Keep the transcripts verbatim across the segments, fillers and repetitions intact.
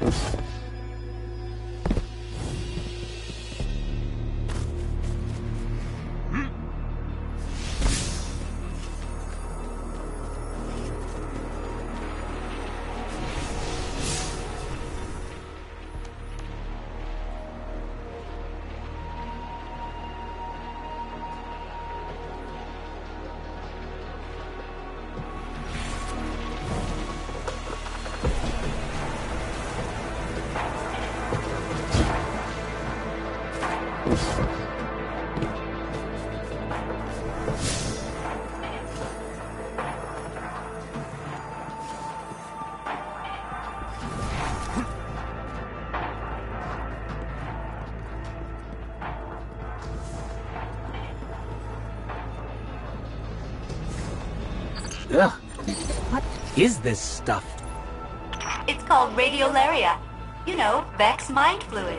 Ugh. What is this stuff? It's called radiolaria. You know, Vex mind fluid.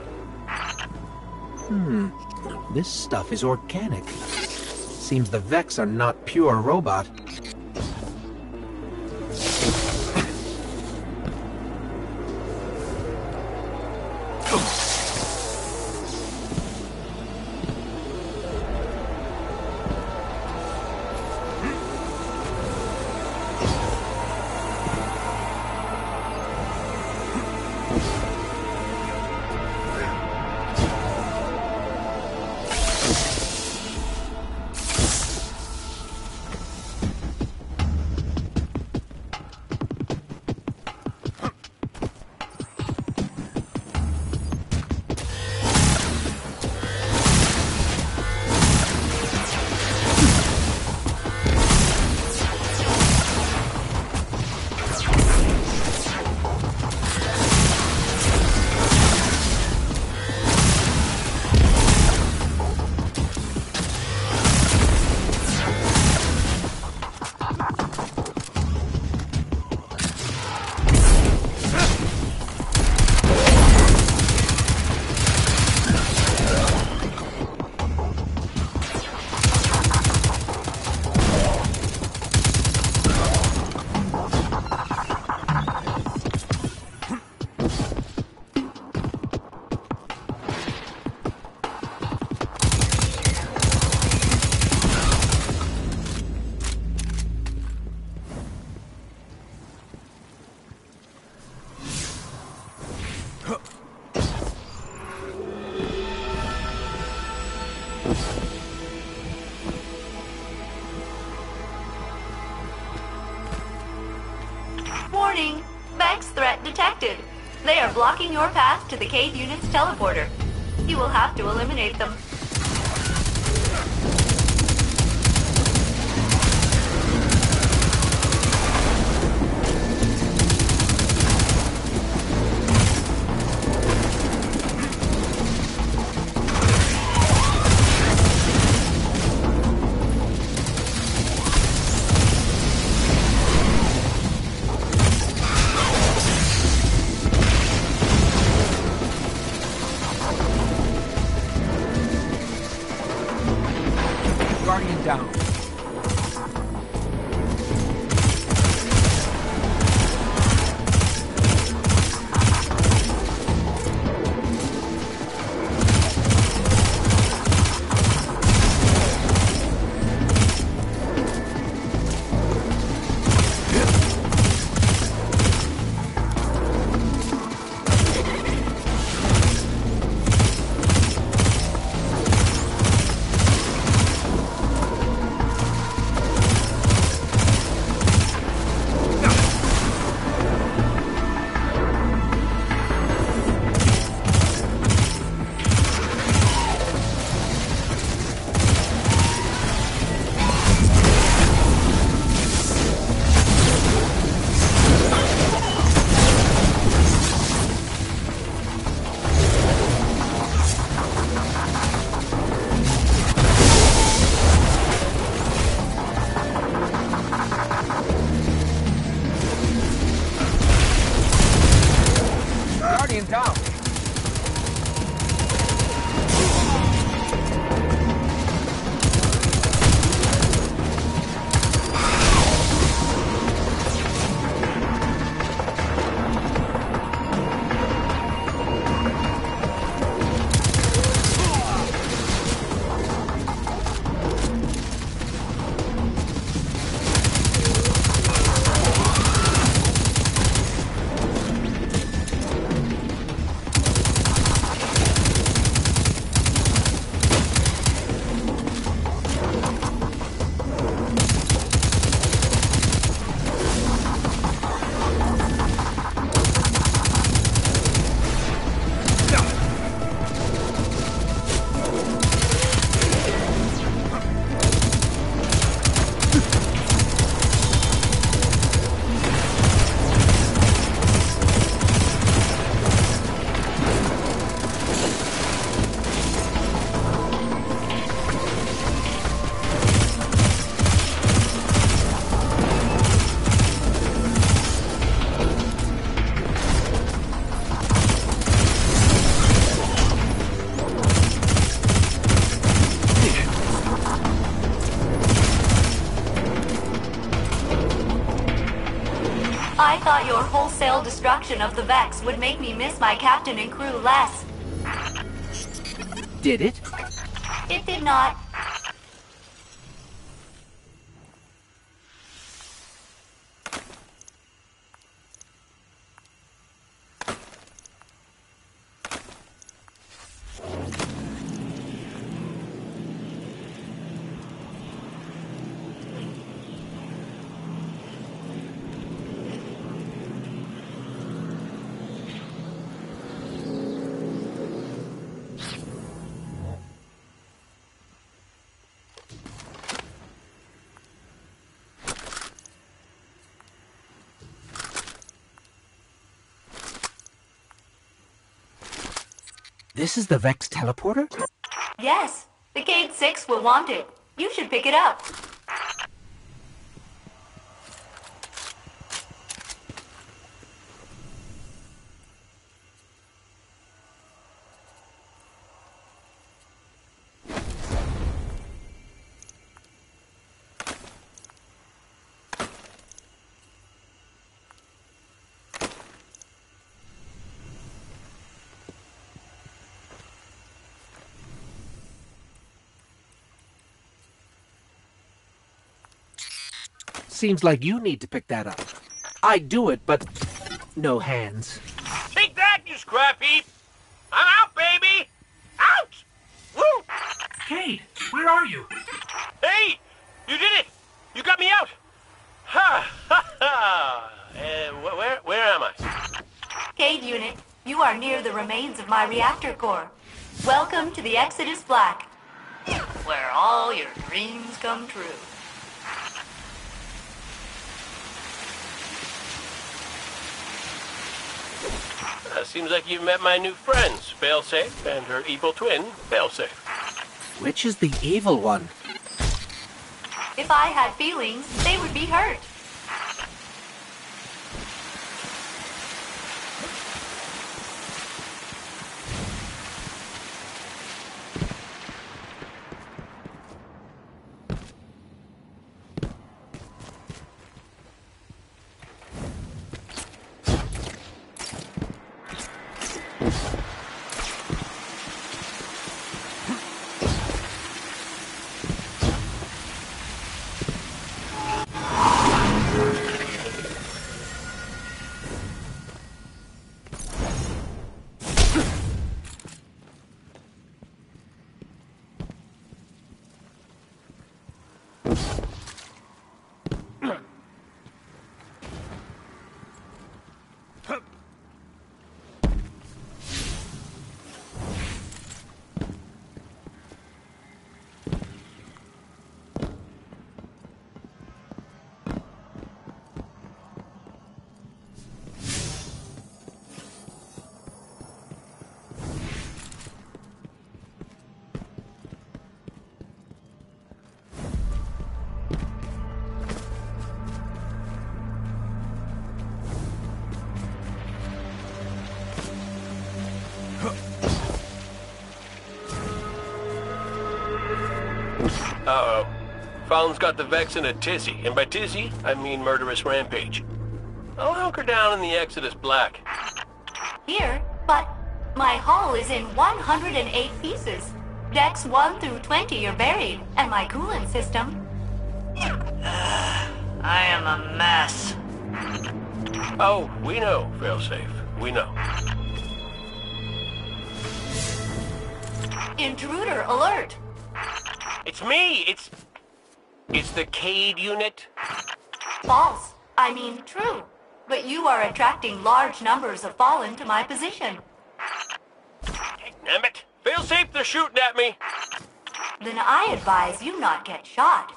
Hmm. This stuff is organic. Seems the Vex are not pure robot. Warning! Vex threat detected. They are blocking your path to the cave unit's teleporter. You will have to eliminate them. I thought your wholesale destruction of the Vex would make me miss my captain and crew less. Did it? It did not. This is the Vex teleporter? Yes, the Cade six will want it. You should pick it up. Seems like you need to pick that up. I'd do it, but no hands. Take that, you scrap heap! I'm out, baby! Out! Woo! Cade, where are you? Hey! You did it! You got me out! Ha! Ha! Ha! Uh, wh where, where am I? Cade unit, you are near the remains of my reactor core. Welcome to the Exodus Black, where all your dreams come true. Uh, seems like you've met my new friends, Failsafe and her evil twin, Failsafe. Which is the evil one? If I had feelings, they would be hurt. Uh-oh. Fallon's got the Vex in a tizzy, and by tizzy, I mean murderous rampage. I'll hunker down in the Exodus Black. Here, but my hull is in one hundred eight pieces. Decks one through twenty are buried, and my coolant system... I am a mess. Oh, we know, Failsafe. We know. Intruder alert! It's me! It's... It's the Cade unit? False. I mean true. But you are attracting large numbers of Fallen to my position. Damn it! Failsafe, they're shooting at me! Then I advise you not get shot.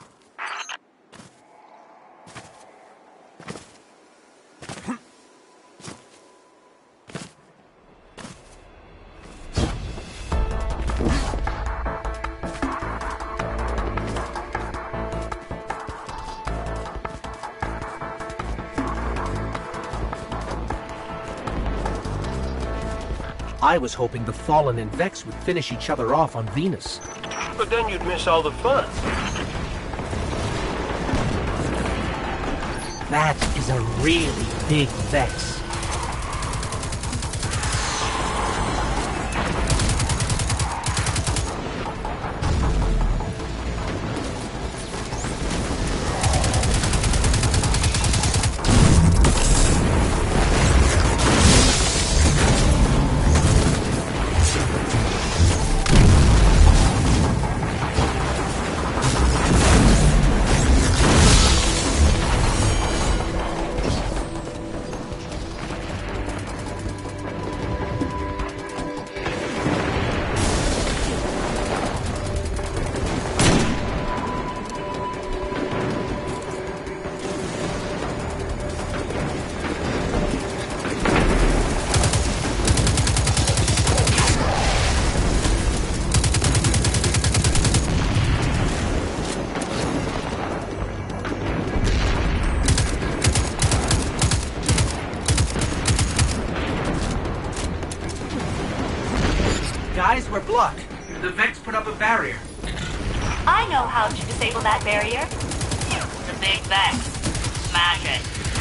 I was hoping the Fallen and Vex would finish each other off on Venus. But then you'd miss all the fun. That is a really big Vex. Guys, we're blocked. The Vex put up a barrier. I know how to disable that barrier. The big Vex. Smash it.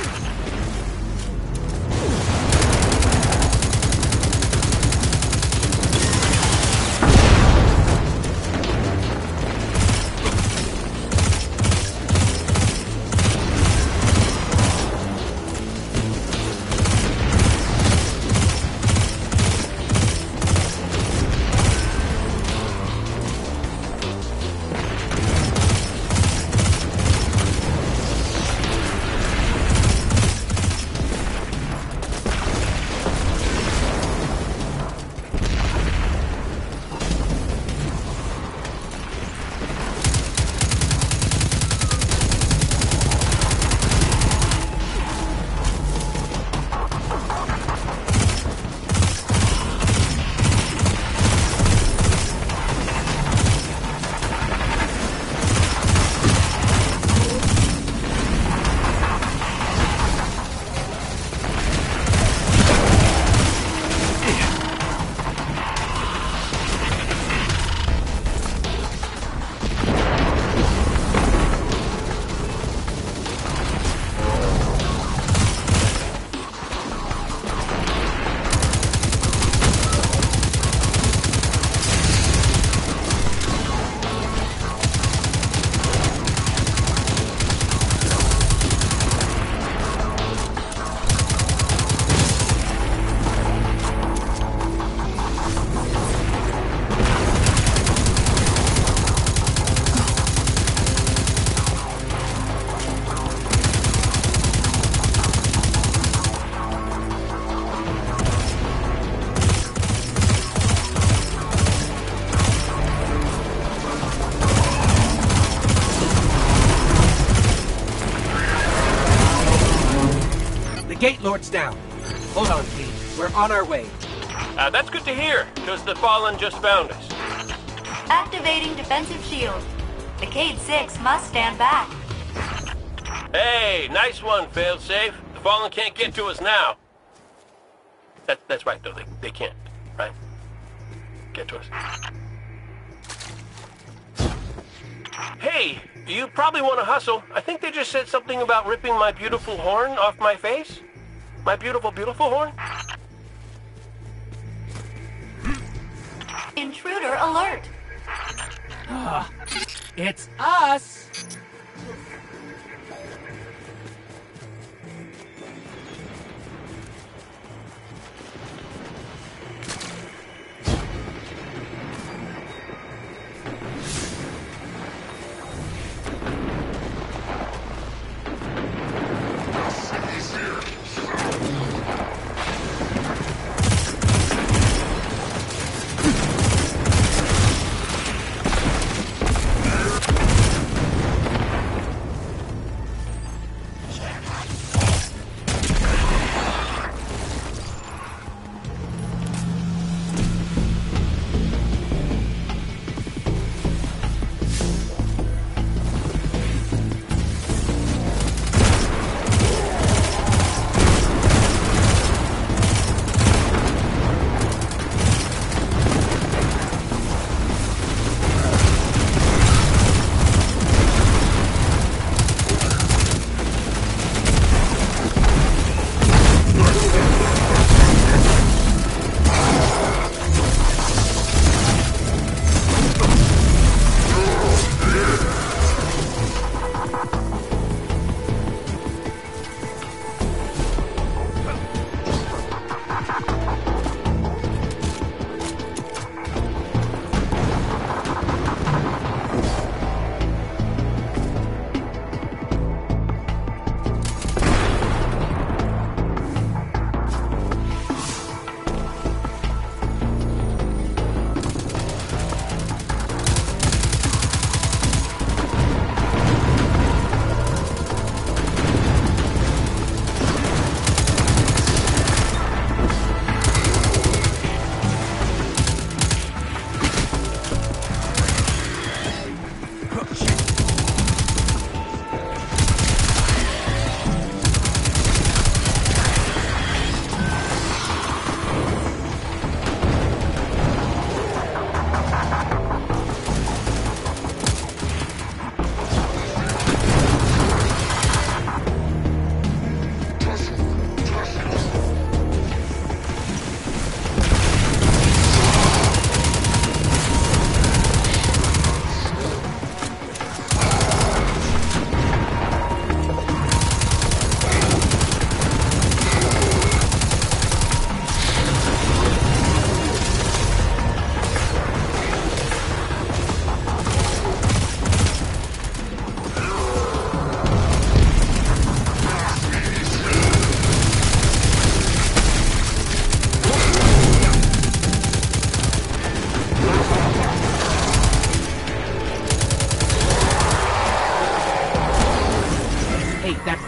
The Gate Lord's down. Hold on, Pete. We're on our way. Uh, that's good to hear, because the Fallen just found us. Activating defensive shield. The Cade six must stand back. Hey, nice one, Failsafe. The Fallen can't get to us now. That, that's right, though. They, they can't, right? Get to us. Hey, you probably want to hustle. I think they just said something about ripping my beautiful horn off my face. My beautiful, beautiful horn? Intruder alert. It's us!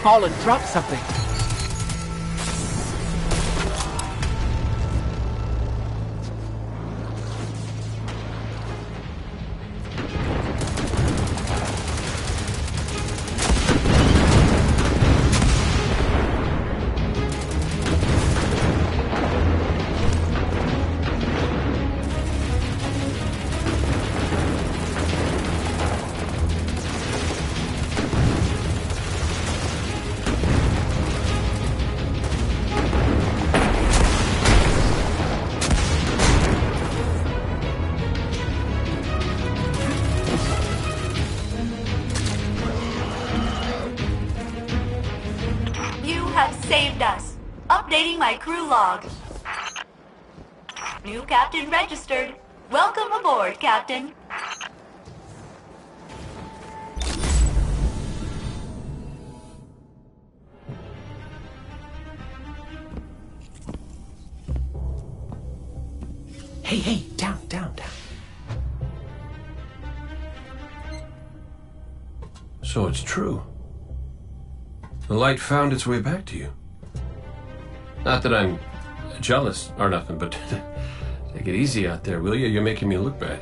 fall and drop something. Saved us. Updating my crew log. New captain registered. Welcome aboard, Captain. Hey, hey, down, down, down. So it's true. The light found its way back to you. Not that I'm jealous or nothing, but take it easy out there, will you? You're making me look bad.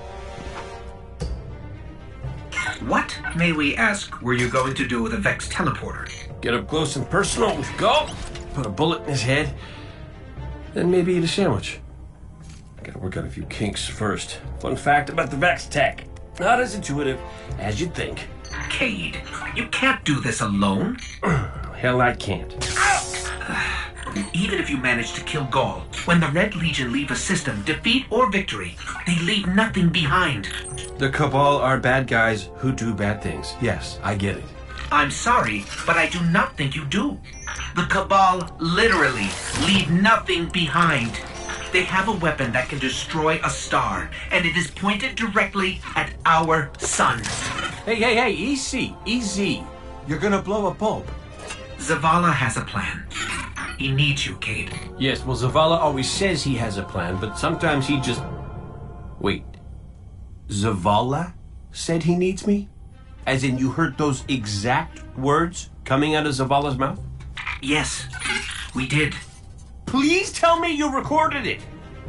What, may we ask, were you going to do with a Vex teleporter? Get up close and personal. Go! Put a bullet in his head. Then maybe eat a sandwich. I gotta work out a few kinks first. Fun fact about the Vex tech. Not as intuitive as you'd think. Cayde, you can't do this alone. Hell, I can't. Even if you manage to kill Ghaul, when the Red Legion leave a system, defeat or victory, they leave nothing behind. The Cabal are bad guys who do bad things. Yes, I get it. I'm sorry, but I do not think you do. The Cabal literally leave nothing behind. They have a weapon that can destroy a star, and it is pointed directly at our sun. Hey, hey, hey, easy, easy. You're gonna blow a bulb. Zavala has a plan. He needs you, Cayde. Yes, well, Zavala always says he has a plan, but sometimes he just... Wait. Zavala said he needs me? As in you heard those exact words coming out of Zavala's mouth? Yes, we did. Please tell me you recorded it!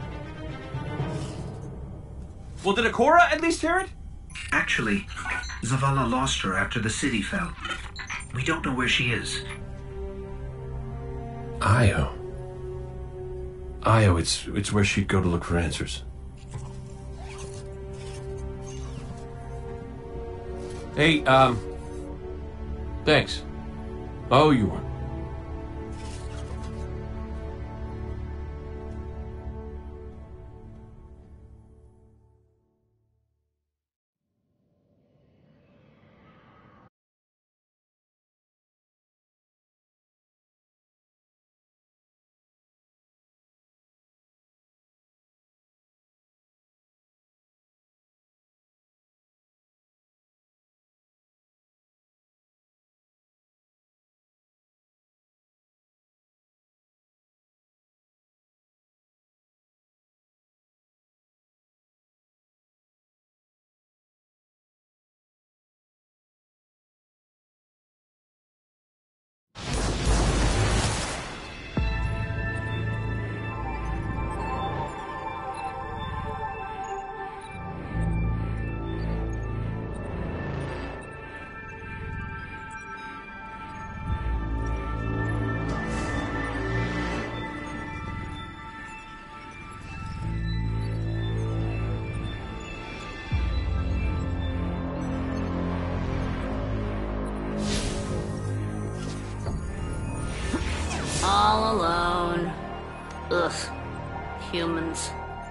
Well, did Ikora at least hear it? Actually, Zavala lost her after the city fell. We don't know where she is. Io. Io, it's, it's where she'd go to look for answers. Hey, um... thanks. Oh, you won. All alone. Ugh. Humans.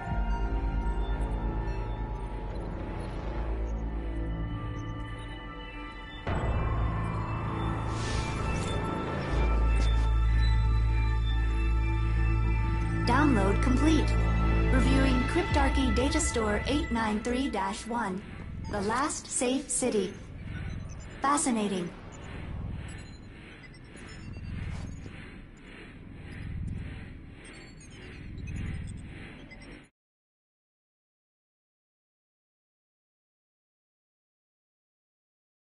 Download complete. Reviewing Cryptarchy Data Store eight nine three dash one. The Last Safe City. Fascinating.